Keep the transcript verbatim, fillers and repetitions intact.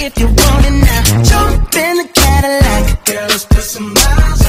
if you want it now. Jump in the Cadillac, girl, let's put some miles